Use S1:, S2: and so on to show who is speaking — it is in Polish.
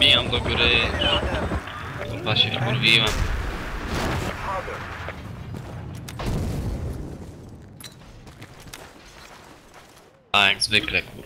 S1: Wbijam do góry. Kurwa się wkurwiłem. A jak zwykle kurwa.